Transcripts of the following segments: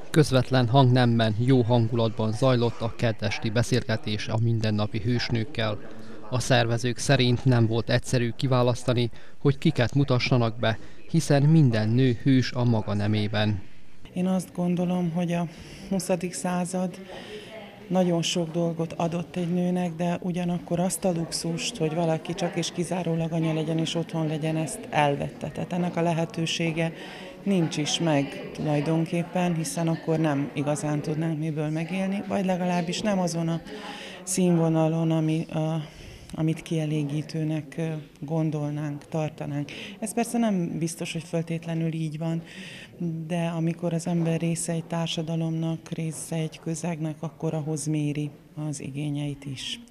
Közvetlen hangnemben, jó hangulatban zajlott a keddesti beszélgetés a mindennapi hősnőkkel. A szervezők szerint nem volt egyszerű kiválasztani, hogy kiket mutassanak be, hiszen minden nő hős a maga nemében. Én azt gondolom, hogy a 20. század nagyon sok dolgot adott egy nőnek, de ugyanakkor azt a luxust, hogy valaki csak és kizárólag anya legyen és otthon legyen, ezt elvette. Tehát ennek a lehetősége nincs is meg tulajdonképpen, hiszen akkor nem igazán tudnánk miből megélni, vagy legalábbis nem azon a színvonalon, amit kielégítőnek gondolnánk, tartanánk. Ez persze nem biztos, hogy feltétlenül így van, de amikor az ember része egy társadalomnak, része egy közegnek, akkor ahhoz méri az igényeit is.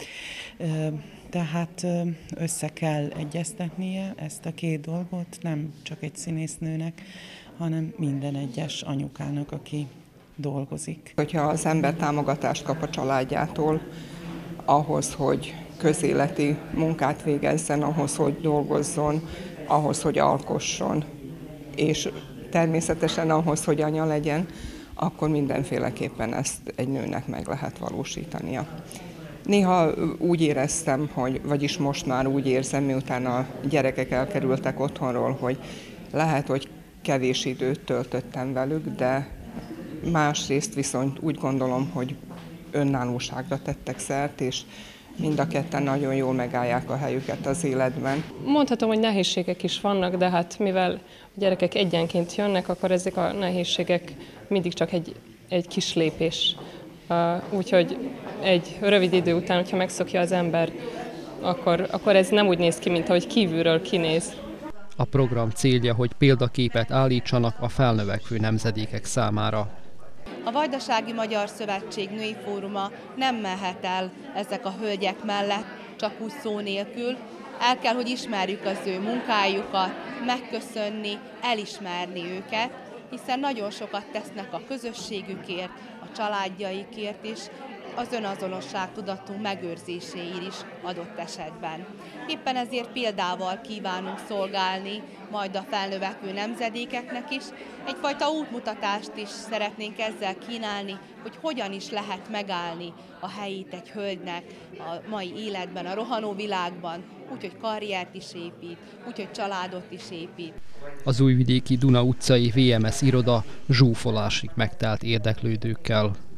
Tehát össze kell egyeztetnie ezt a két dolgot, nem csak egy színésznőnek, hanem minden egyes anyukának, aki dolgozik. Hogyha az ember támogatást kap a családjától, ahhoz, hogy közéleti munkát végezzen, ahhoz, hogy dolgozzon, ahhoz, hogy alkosson, és természetesen ahhoz, hogy anya legyen, akkor mindenféleképpen ezt egy nőnek meg lehet valósítania. Néha úgy éreztem, vagyis most már úgy érzem, miután a gyerekek elkerültek otthonról, hogy lehet, hogy kevés időt töltöttem velük, de másrészt viszont úgy gondolom, hogy önállóságra tettek szert, és mind a ketten nagyon jól megállják a helyüket az életben. Mondhatom, hogy nehézségek is vannak, de hát mivel a gyerekek egyenként jönnek, akkor ezek a nehézségek mindig csak egy kis lépés. Úgyhogy egy rövid idő után, hogyha megszokja az ember, akkor ez nem úgy néz ki, mint ahogy kívülről kinéz. A program célja, hogy példaképet állítsanak a felnövekvő nemzedékek számára. A Vajdasági Magyar Szövetség Női Fóruma nem mehet el ezek a hölgyek mellett csak úgy szó nélkül. El kell, hogy ismerjük az ő munkájukat, megköszönni, elismerni őket, hiszen nagyon sokat tesznek a közösségükért, a családjaikért is, az önazonosság tudatunk megőrzéséért is adott esetben. Éppen ezért példával kívánunk szolgálni majd a felnövekvő nemzedékeknek is. Egyfajta útmutatást is szeretnénk ezzel kínálni, hogy hogyan is lehet megállni a helyét egy hölgynek a mai életben, a rohanó világban, úgyhogy karriert is épít, úgyhogy családot is épít. Az újvidéki Duna utcai VMS iroda zsúfolásig megtelt érdeklődőkkel.